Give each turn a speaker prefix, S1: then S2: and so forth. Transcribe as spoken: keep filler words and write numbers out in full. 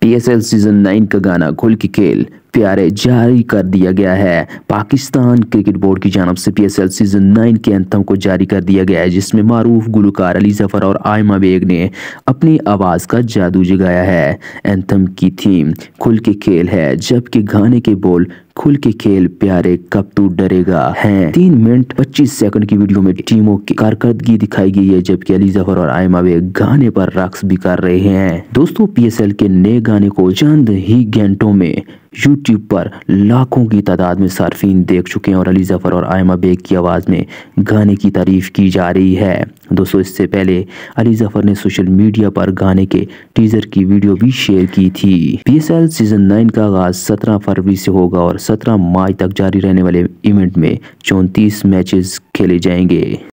S1: PSL season nine का गाना खुल के खेल प्यारे जारी कर दिया गया है। पाकिस्तान क्रिकेट बोर्ड की जानब से पीएसएल सीजन नाइन के एंथम को जारी कर दिया गया है, जिसमें मारूफ गुलकार अली जफर और आयमा बेग ने अपनी आवाज का जादू जगाया है। एंथम की थीम खुल के खेल है, जबकि गाने के बोल खुल के खेल प्यारे कब तू डरेगा हैं। तीन मिनट पच्चीस सेकंड की वीडियो में टीमों की कारकर्दगी दिखाई गई है, जबकि अली जफर और आयमा बेग गाने पर रक्स भी कर रहे हैं। दोस्तों, पीएसएल के नए गाने को चंद ही घंटों में यूट्यूब पर लाखों की तादाद में सार्फिन देख चुके हैं और अली जफर और आयमा बेग की आवाज़ में गाने की तारीफ की जा रही है। दोस्तों, इससे पहले अली जफर ने सोशल मीडिया पर गाने के टीजर की वीडियो भी शेयर की थी। पीएसएल सीजन नाइन का आगाज सत्रह फरवरी से होगा और सत्रह मार्च तक जारी रहने वाले इवेंट में चौंतीस मैचेस खेले जाएंगे।